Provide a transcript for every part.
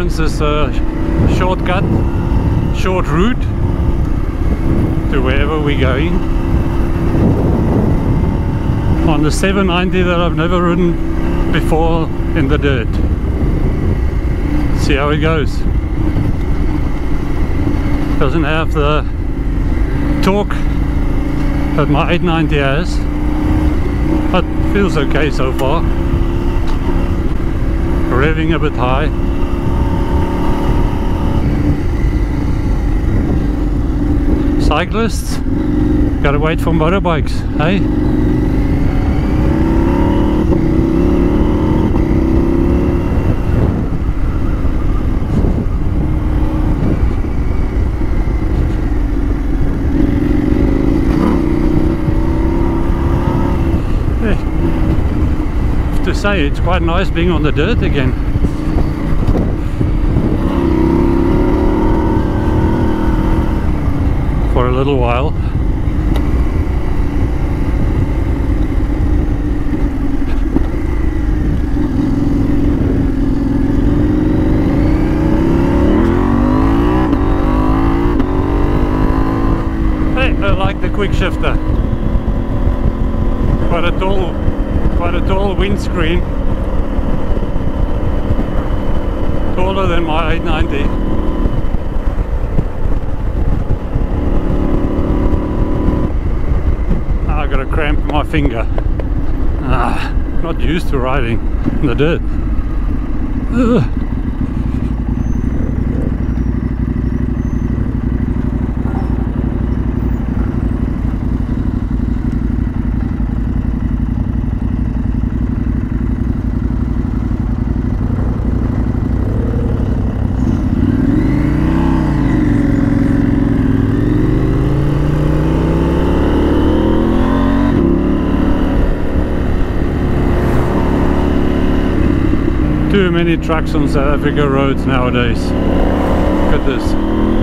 Terrence is a shortcut, short route to wherever we're going. On the 790 that I've never ridden before in the dirt. See how it goes. Doesn't have the torque that my 890 has, but feels okay so far. Revving a bit high. Cyclists gotta wait for motorbikes, hey? To say, it's quite nice being on the dirt again. For a little while. Hey, I like the quick shifter. Quite a tall windscreen, taller than my 890. I got a cramp in my finger. Not used to riding in the dirt. Ugh. Too many trucks on South Africa roads nowadays. Look at this.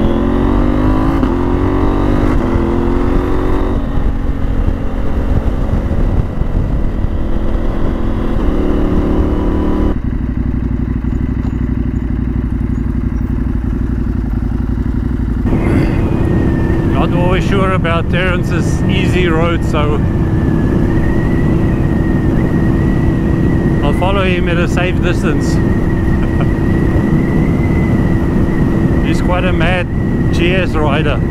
Not always sure about Terrence's easy road, so I'll follow him at a safe distance. He's quite a mad GS rider.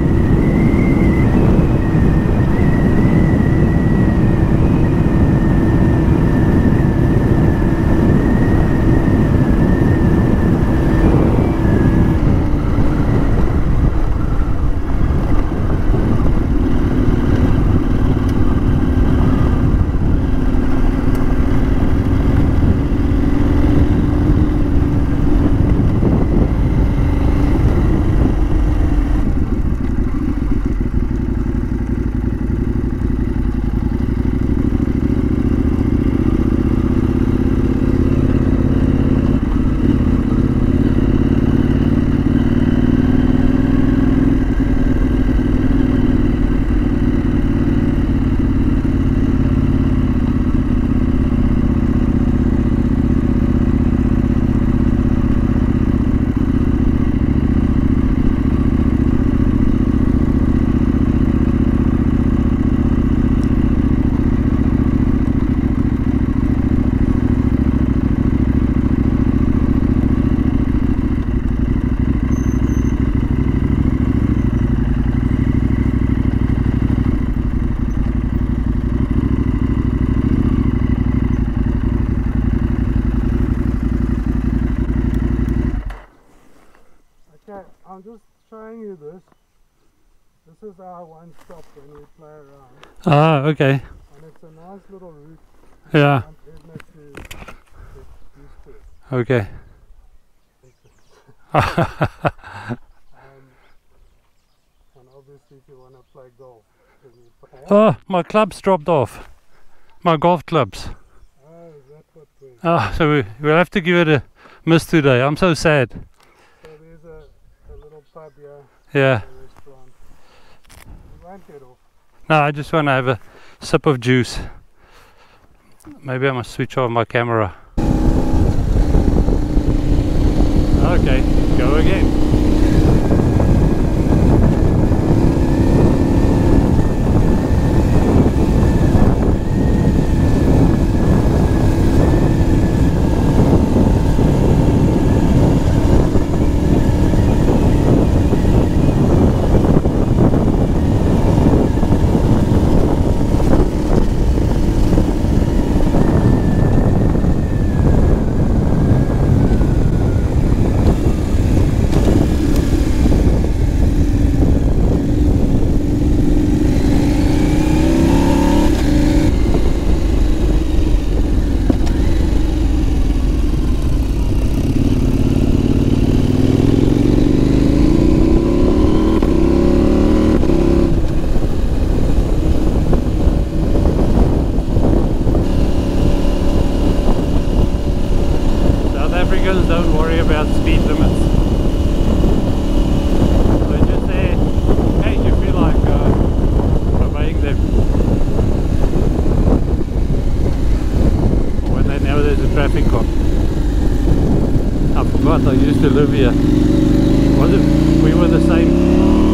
I'm just showing you this. This is our one stop when we play around. Ah, okay. And it's a nice little route. Yeah. I want Edna to get used to it. Okay. And obviously if you want to play golf. Oh, my clubs dropped off. My golf clubs. Oh, is that what we... Ah, so we'll have to give it a miss today. I'm so sad. So there's a little pub here. Yeah. A restaurant. You won't get off. No, I just want to have a sip of juice. Maybe I must switch off my camera. Okay, go again. Don't worry about speed limits. They're just there in case you feel like obeying them. Or when they know there's a traffic cop. I forgot I used to live here. Was it? We were the same.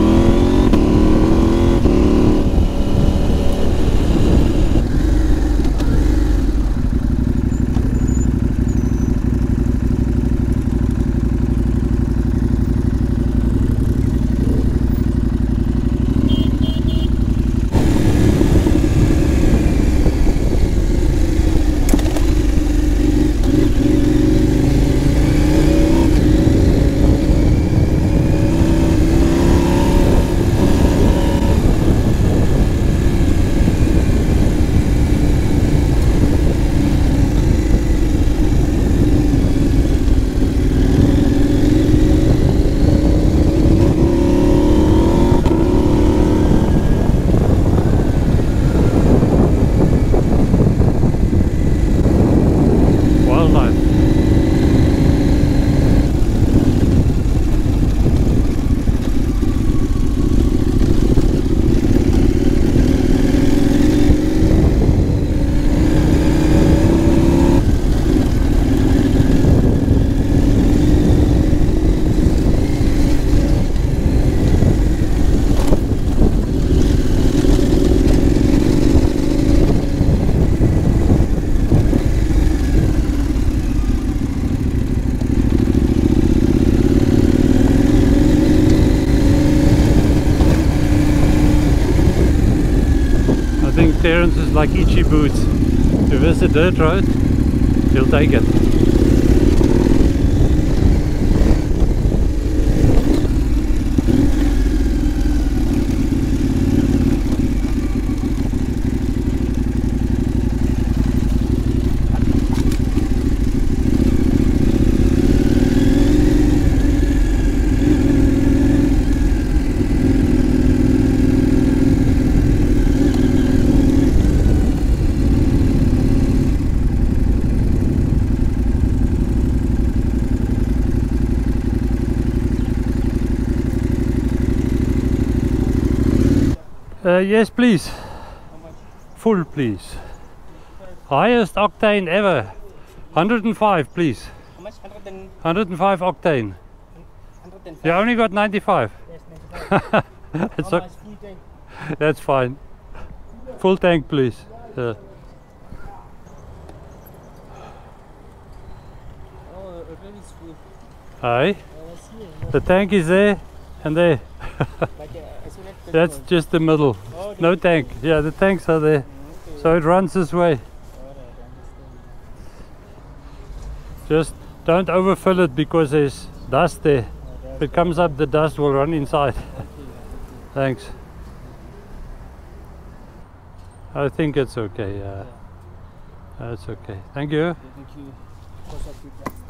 Terrence is like itchy boots. If there's a dirt road, he'll take it. Yes, please. How much? Full, please. Highest octane ever. 105, please. How much? 105 octane. 105? You only got 95. Yes, 95. It's How much full tank? That's fine. Full tank, please. Oh, it really is full. Aye. I see. The tank is there and there. Like, That's just the middle. Oh, No tank. Yeah, the tanks are there. okay. So it runs this way. Alright, I understand. Just don't overfill it because there's dust there. If it comes up, the dust will run inside. Thanks. I think it's okay. That's okay. Thank you. Thank you. Because of the dust.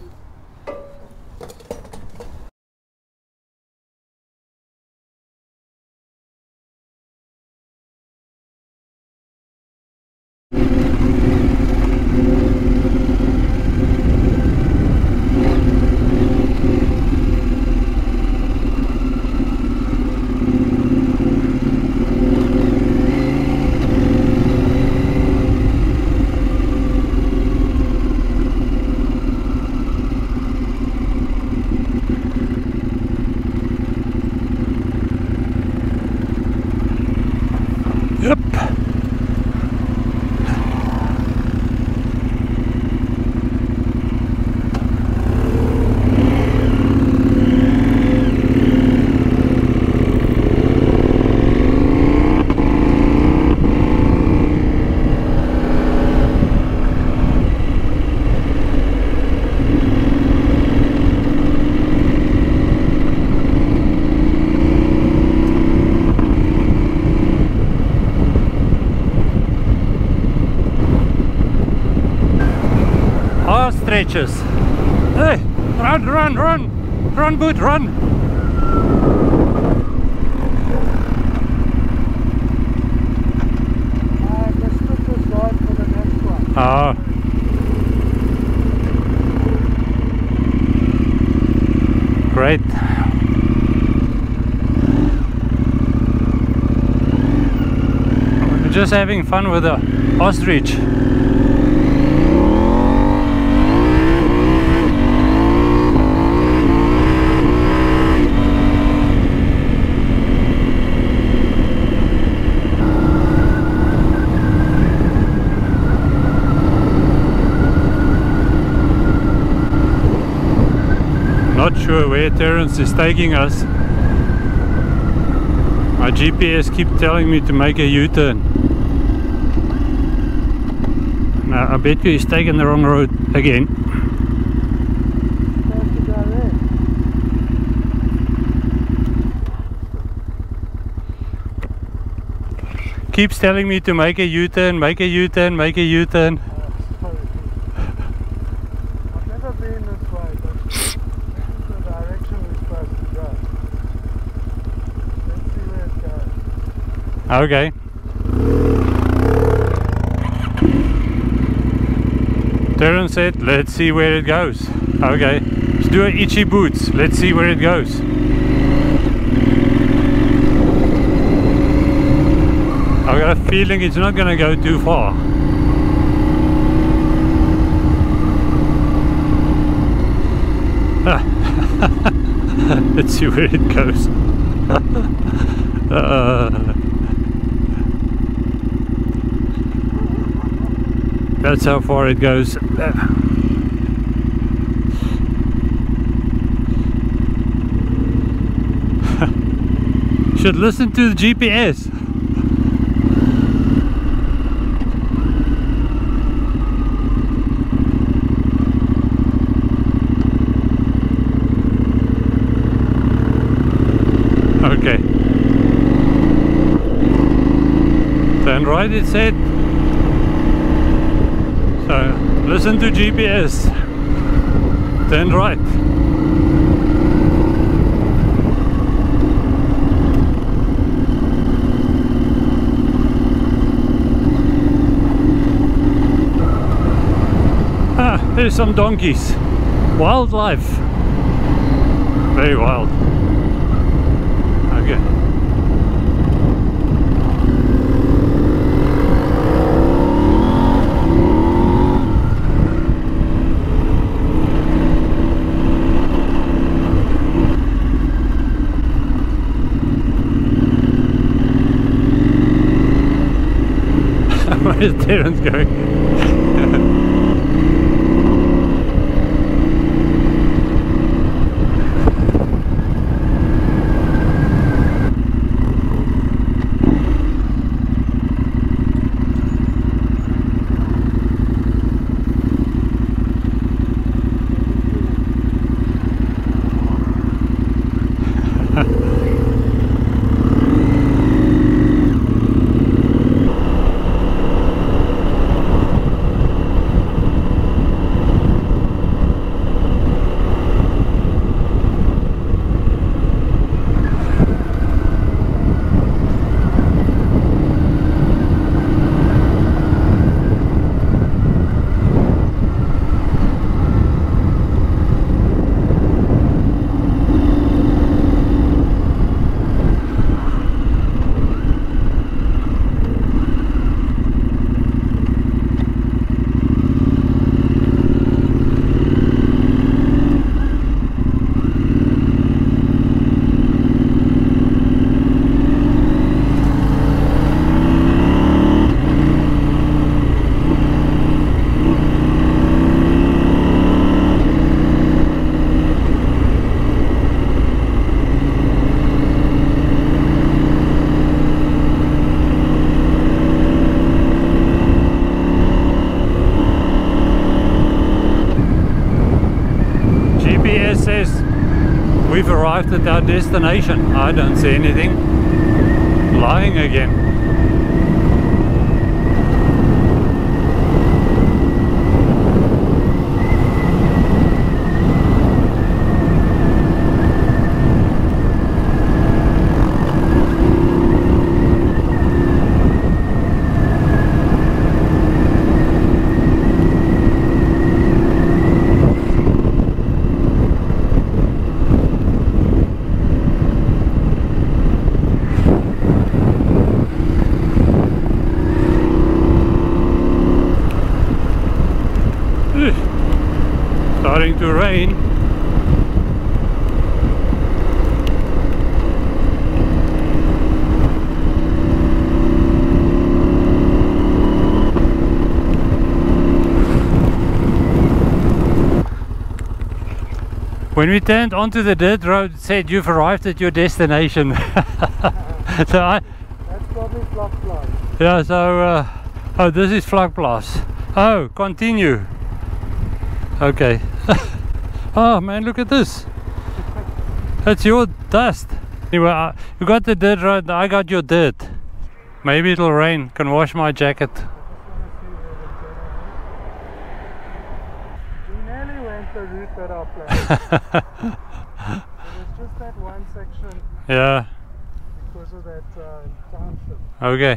stretches. Hey, run, run, run! Run, Boot, run! I just took this ride for the next one. Oh. Great. We're just having fun with the ostrich. Not sure where Terrence is taking us. My GPS keeps telling me to make a U-turn. Now I bet you he's taking the wrong road again. Supposed to go there. Keeps telling me to make a U-turn, make a U-turn, make a U-turn. Sorry. I've never been this way, but this is the direction we're supposed to go. Let's see where it goes. Okay. Terrence said, let's see where it goes. Okay. Let's do an itchy boots. Let's see where it goes. I've got a feeling it's not going to go too far. Let's see where it goes. That's how far it goes. Should listen to the GPS. Okay. Turn right, it said. So listen to GPS. Turn right. Ah, there's some donkeys. Wildlife. Very wild. Okay. Where is Terrence going? Says we've arrived at our destination. I don't see anything. Lying again. rain. When we turned onto the dirt road, it said you've arrived at your destination. So That's probably vlakplaas. yeah, so oh, this is vlakplaas. Oh, continue. Okay. Oh man, look at this. That's your dust. Anyway, you got the dirt road, I got your dirt. Maybe it'll rain, can wash my jacket. We nearly went the route that I planned. It was just that one section Yeah, because of that township. okay.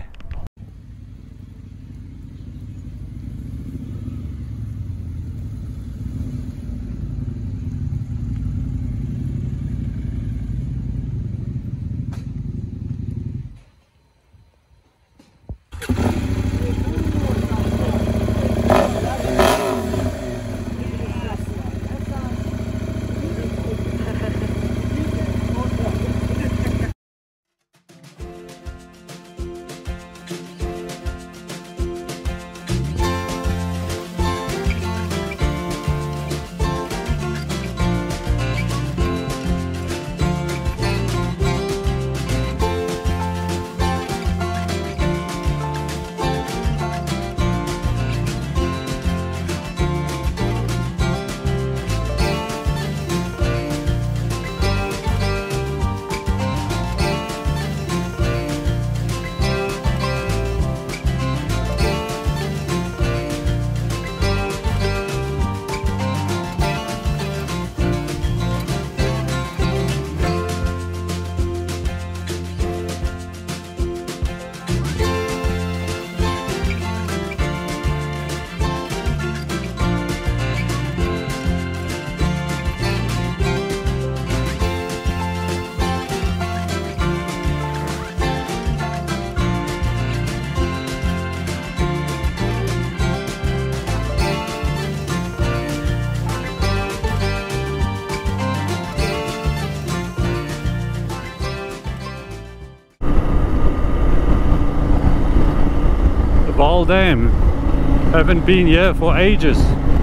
Vaal Dam. Haven't been here for ages.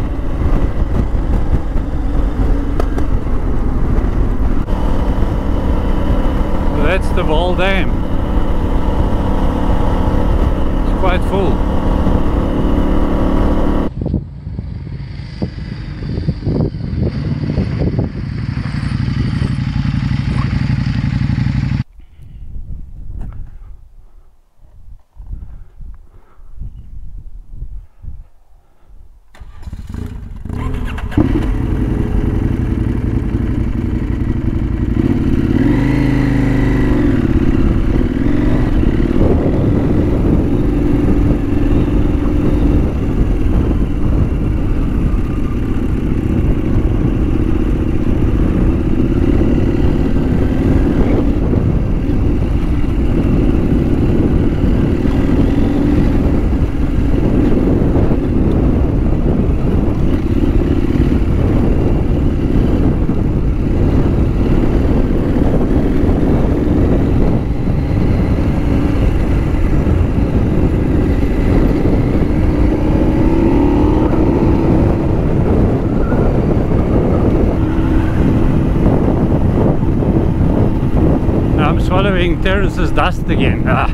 That's the Vaal Dam. It's quite full. I'm swallowing Terrence's dust again. Ah.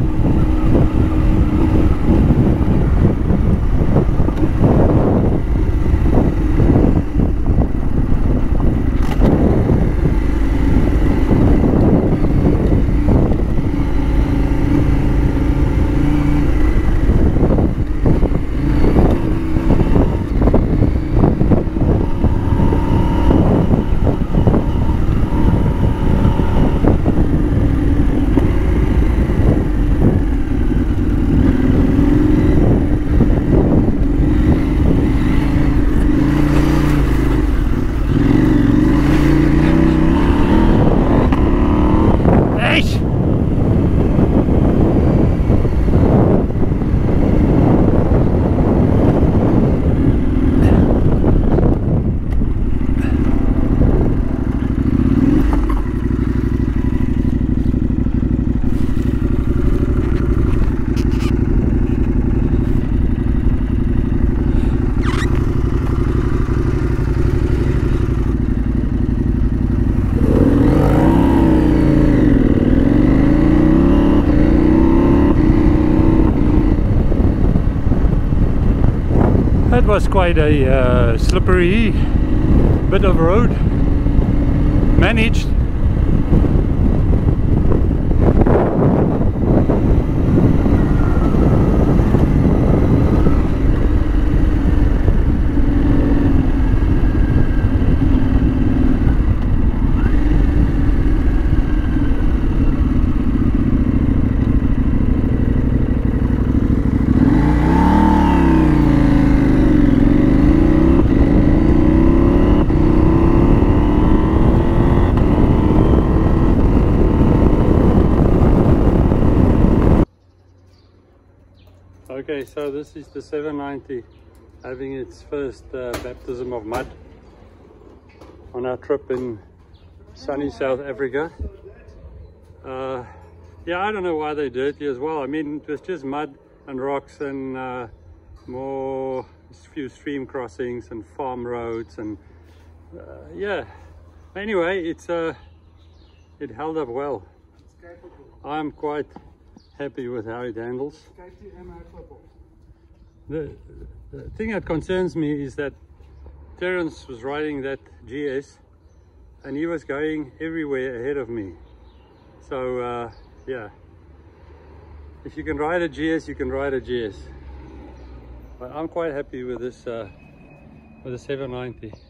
was quite a slippery bit of road. Managed. Okay, so this is the 790 having its first baptism of mud on our trip in sunny South Africa. Yeah, I don't know why they're dirty as well. I mean, it was just mud and rocks and more few stream crossings and farm roads and yeah. Anyway, it held up well. I'm quite happy with how it handles. The thing that concerns me is that Terrence was riding that GS and he was going everywhere ahead of me. So yeah, if you can ride a GS, you can ride a GS. But I'm quite happy with this with the 790.